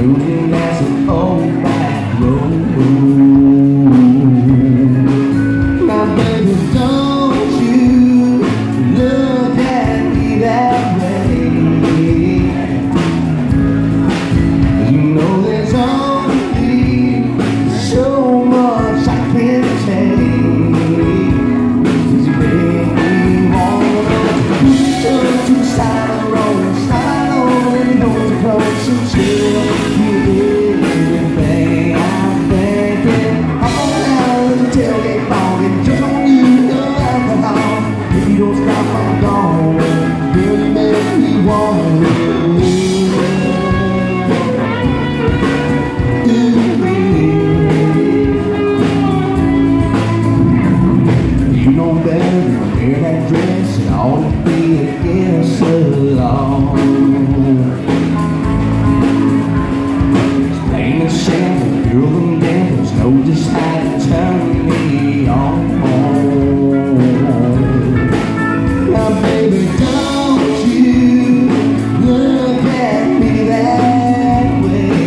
cruising down some old back road. Now baby, don't you look at me that way. You know there's only so much I can take. Since you made me wanna push up to the side of the road, slide on and hold you close until you did everything I'm thinking. I'm on out of the tailgate bargain, just on you, no alcohol. If you don't stop, I'm gone. Girl, you make me wanna. You know better than wear that dress and all to be against the law. It's plain and simple, girl, them devils know just how to turn me on. Now baby, don't you look at me that way.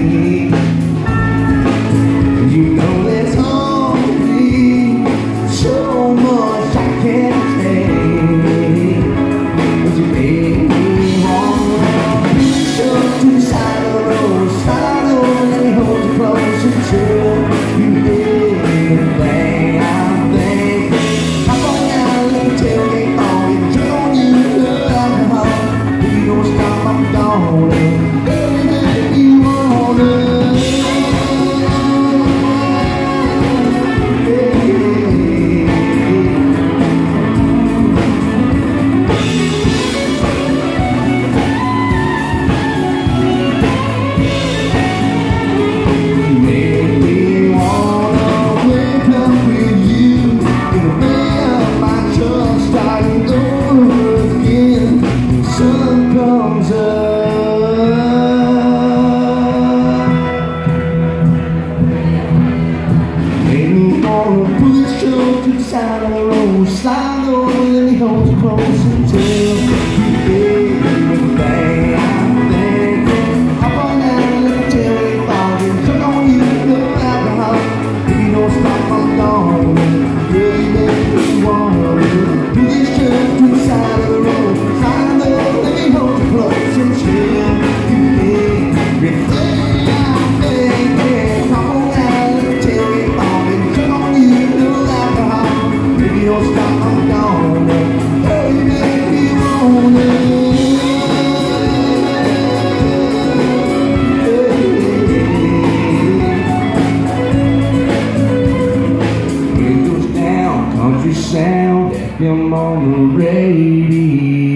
You know there's only so much I can take. But you made me wanna push up to the side of the road, slide on and hold you close until you did everything I'm thinking. Hop on out and let me tailgate on you, drink on you, love alcohol. If you don't stop, I'm gone. Girl, you make me wanna. Push up to the side of the road, slide over and he holds you close until you did everything I'm thinking. Hop on down and let me tell you about it. Drink on you, no alcohol. If you don't stop, I'm gone. Girl, you make me wanna. Push up to the side of the road, slide over and he holds you close until you did everything I'm thinking. Hop on down and let me tell you about it. Drink on you, no alcohol. If you don't stop, I'm gone. Girl, you make me wanna. It goes down, country sound, FM on the radio.